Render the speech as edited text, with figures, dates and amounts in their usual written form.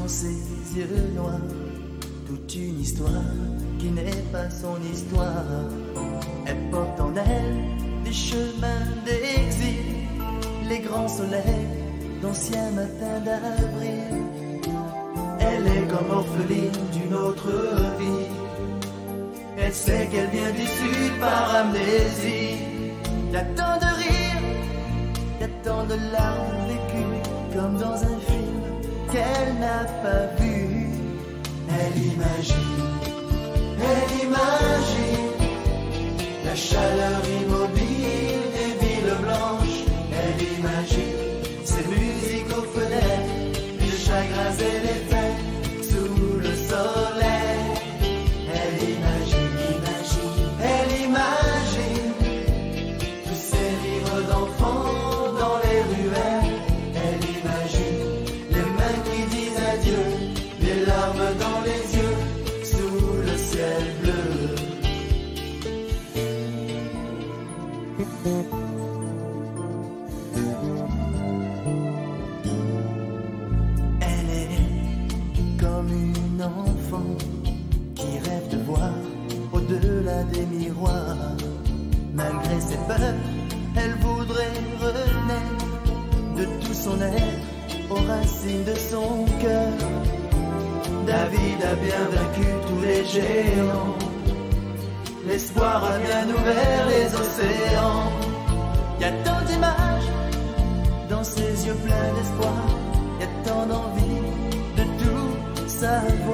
dans ses yeux noirs, toute une histoire qui n'est pas son histoire. Elle porte en elle des chemins d'exil, les grands soleils d'anciens matins d'avril. Elle est comme orpheline d'une autre vie. Elle sait qu'elle vient du sud par amnésie. Y a tant de rires, y a tant de larmes vécues, comme dans un film qu'elle n'a pas vu. Elle imagine la chaleur immobile des villes blanches. Elle imagine ces musiques aux fenêtres, les chagrins et les fêtes sous le soleil. Elle imagine tous ces livres d'enfants dans les ruelles. Elle imagine les mains qui disent adieu, les larmes dans les yeux sous le ciel bleu. Elle est comme une enfant qui rêve de voir au-delà des miroirs. Malgré ses peurs, elle voudrait renaître de tout son être aux racines de son cœur. David a bien vaincu tous les géants, l'espoir a bien ouvert les océans. Y a tant d'images dans ses yeux pleins d'espoir, y a tant d'envie de tout savoir.